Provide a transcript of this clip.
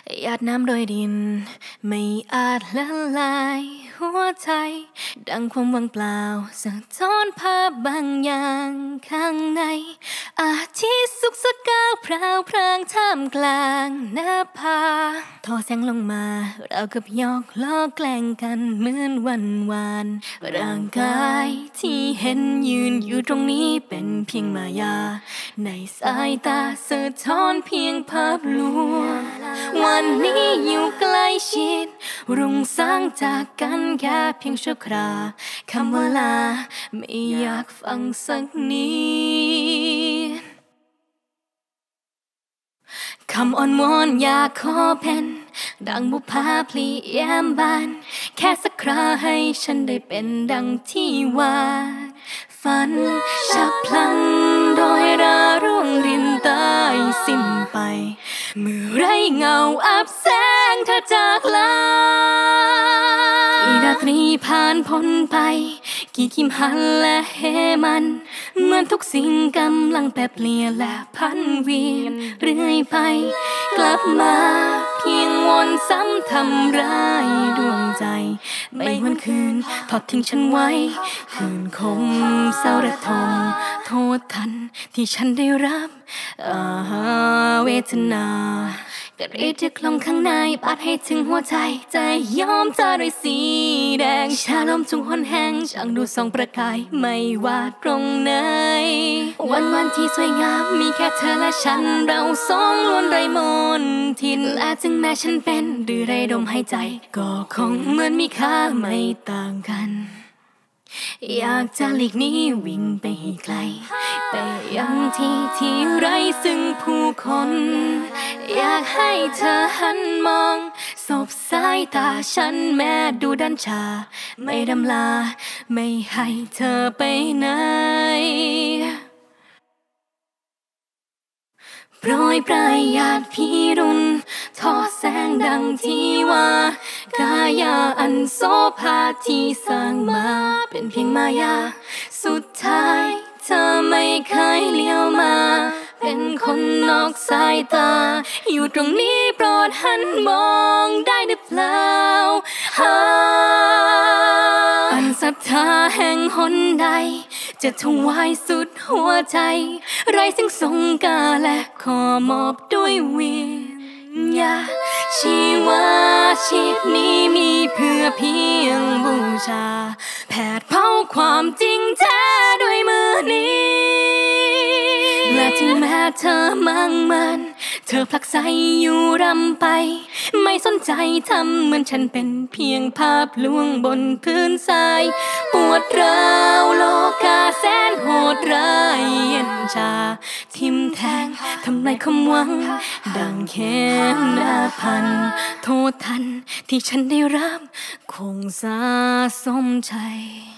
หยาดน้ำโดยดินไม่อาจละลายหัวใจดังความว่างเปล่าสะท้อนภาพบางอย่างข้างในอาทิตย์สุกสกาวพราวพรางท่ามกลางหน้าผาทอแสงลงมาเรากับหยอกล้อแกล้งกันเหมือนวันวานร่างกายที่เห็นยืนอยู่ตรงนี้เป็นเพียงมายาในสายตาสะท้อนเพียงภาพลวงวันนี้อยู่ใกล้ชิดรุ่งสางจากกันแค่เพียงชั่วคราคำว่าลาไม่อยากฟังสักนิดคำอ่อนวอนอยากขอเป็นดังบุพาพลีแย้มบานแค่สักคราให้ฉันได้เป็นดังที่วาดฝันฉับพลันโดยราร่วงรินตายสิ้นไปเมื่อไรเงาอับแสงเธอจากลากี่ราตรีผ่านพ้นไปกี่คิมหันและเฮมันเหมือนทุกสิ่งกำลังแปรเปลี่ยนและพันเวียนเรื่อยไปกลับมาเพียงวนซ้ำทำร้ายดวงใจไม่หวนคืนทอดทิ้งฉันไว้คืนคมเศร้าระทมโทษทันที่ฉันได้รับเวทนากระรีทึกลงข้างในบาดให้ถึงหัวใจใจยอมเจอด้วยสีแดงชาลมจุงหนแห้งช่างดูส่องประกายไม่ว่าตรงไหนวันที่สวยงามมีแค่เธอและฉันเราสองล้วนไร้มนทินและถึงแม้ฉันเป็นดื้อไรดมหายใจก็คงเหมือนมีค่าไม่ต่างกันอยากจะหลีกหนีวิ่งไปให้ไกลไปยังที่ไร้ซึ่งผู้คนอยากให้เธอหันมองสบสายตาฉันแม้ดูดันชาไม่ดำลาไม่ให้เธอไปไหนโปรยปลายหยาดพิรุณทอแสงดังที่ว่ากายาอันโสภาที่สร้างมาเป็นเพียงมายาสุดท้ายเธอไม่เคยเลี้ยวมาเป็นคนนอกสายตาอยู่ตรงนี้โปรดหันมองได้หรือเปล่าอันศรัทธาแห่งหนใดจะถวายสุดหัวใจไร้สิ่งทรงกาและขอมอบด้วยวิญญาณชีวาชีพนี้มีเพื่อเพียงบูชาแผดเผาความจริงแท้ด้วยมือนี้และถึงแม้เธอมั่งมันเธอผลักไสอยู่รำไปไม่สนใจทำเหมือนฉันเป็นเพียงภาพลวงบนพื้นทรายปวดร้าวโลกาแสนโหดร้ายเย็นชาทิมแทงทำลายความหวังดังเข็มหน้าพันโทษทันที่ฉันได้รับคงสะสมใจ